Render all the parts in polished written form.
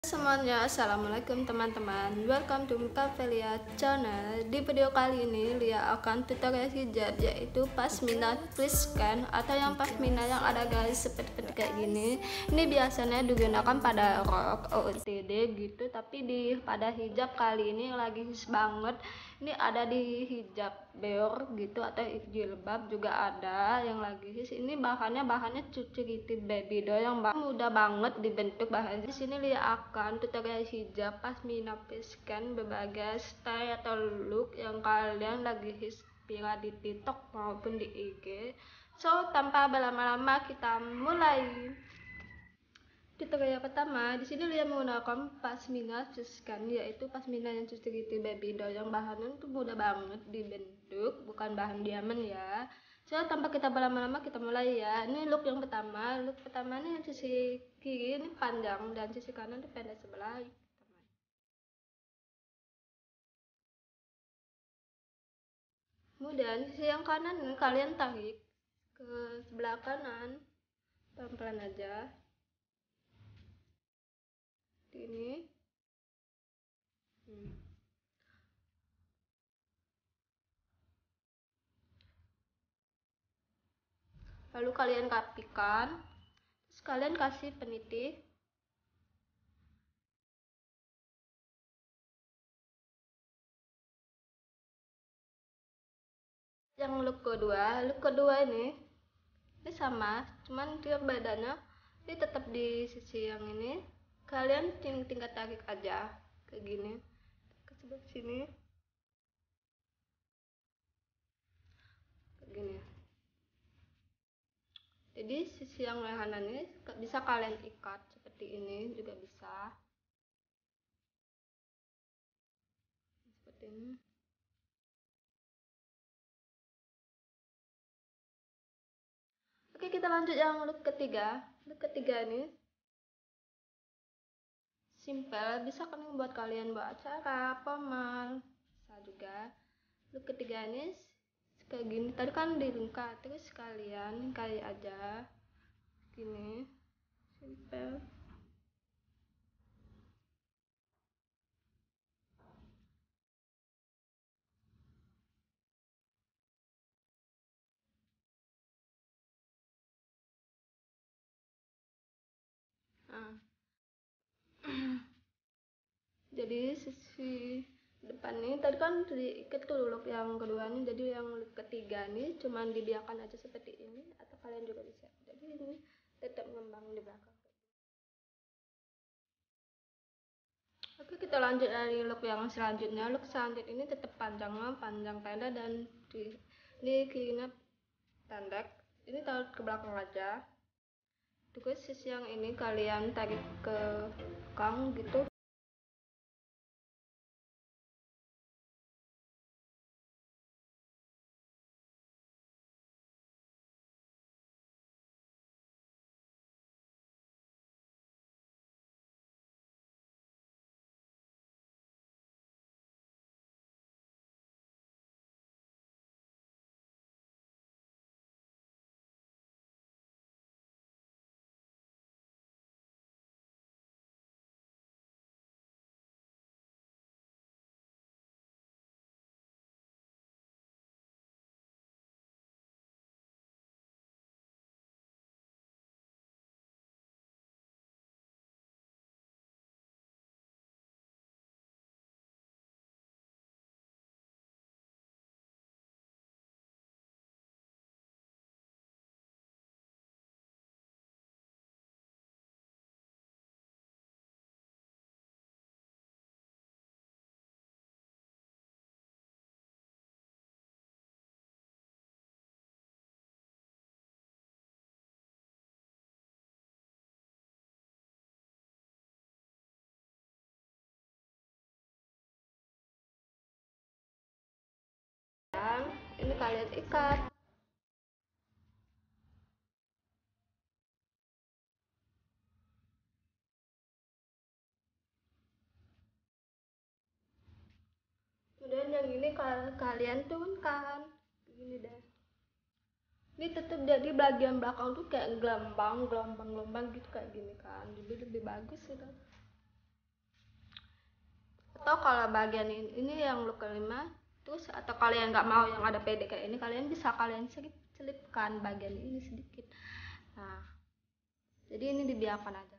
Semuanya, assalamualaikum teman-teman. Welcome to Kavelia channel. Di video kali ini Lia akan tutorial hijab, yaitu pasmina twist scan atau yang pasmina yang ada garis seperti kayak gini. Ini biasanya digunakan pada rok OOTD gitu, tapi pada hijab kali ini lagi hits banget. Ini ada di hijab beor gitu atau jilbab juga ada yang lagi hits. Ini bahannya cuci baby doll yang mudah banget dibentuk. Bahan di sini Lia akan tutorial hijab pasmina twist scan berbagai style atau look yang kalian lagi hits viral di TikTok maupun di IG. So, tanpa berlama-lama kita mulai. Tutorial pertama, di sini Lia menggunakan pasmina twist scan, yaitu pasmina yang cuci baby doll yang bahannya itu mudah banget dibentuk, bukan bahan diamond ya. So, tanpa kita berlama-lama kita mulai ya. Ini look yang pertama. Look pertama ini yang sisi kiri ini panjang dan sisi kanan itu pendek sebelah. Kemudian sisi yang kanan ini kalian tarik ke sebelah kanan, pelan-pelan aja. Ini. Lalu kalian rapikan, terus kalian kasih peniti. Yang look kedua ini sama, cuman dia badannya ini tetap di sisi yang ini. Kalian tinggal tarik aja kayak gini ke sebelah sini kayak gini. Jadi sisi yang kanan ini bisa kalian ikat seperti ini juga bisa, seperti ini. Oke, kita lanjut yang look ketiga. Look ketiga ini simple, bisa kan buat kalian buat acara, formal, bisa juga. Look ketiga ini kayak gini, tadi kan dilingkar, terus kalian kali aja gini, simple. Nah, jadi sisi depan ini tadi kan diikat tuh look yang kedua nih, jadi yang look ketiga nih cuman dibiarkan aja seperti ini, atau kalian juga bisa, jadi ini tetap ngembang di belakang. Oke, kita lanjut dari look yang selanjutnya. Look selanjutnya ini tetap panjang pendek, dan di kirinya pendek. Ini taruh ke belakang aja. Terus sisi yang ini kalian tarik ke belakang gitu. Dan ini kalian ikat. Kemudian yang ini kalian turunkan gini deh. Ini tetap jadi bagian belakang tuh kayak gelombang gitu kayak gini kan, jadi lebih bagus gitu. kalau bagian ini yang look kelima, terus atau kalian nggak mau yang ada pede kayak ini, kalian bisa kalian selipkan bagian ini sedikit. Nah, jadi ini dibiarkan aja.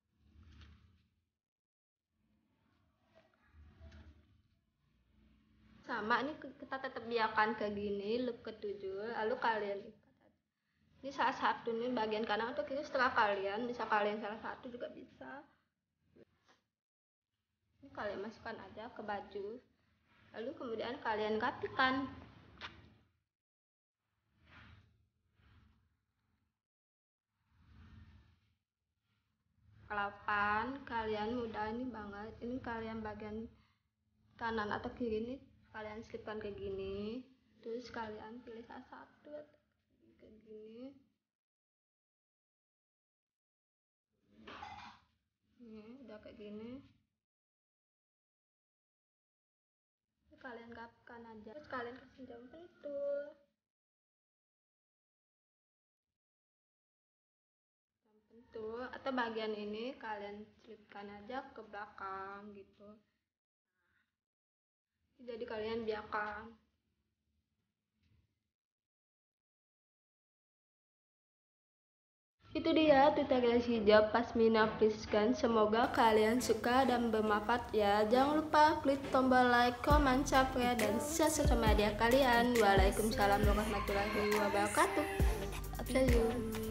Sama, ini kita tetap biarkan kayak gini look ketujuh, lalu kalian ikat. Ini salah satu nih bagian kanan atau kiri setelah kalian, bisa kalian salah satu juga bisa. Ini kalian masukkan aja ke baju, lalu kemudian kalian rapikan. Kelapan kalian mudah ini banget, ini kalian bagian kanan atau kiri ini kalian selipkan kayak gini, terus kalian pilih salah satu kayak gini. Ini udah kayak gini, kalian rapikan aja, terus kalian kasih jam pentul. Atau bagian ini kalian selipkan aja ke belakang gitu. Jadi kalian biarkan. Itu dia tutorial hijab pasmina friskan. Semoga kalian suka dan bermanfaat ya. Jangan lupa klik tombol like, comment, subscribe, dan share sosial media kalian. Waalaikumsalam warahmatullahi wabarakatuh. See you.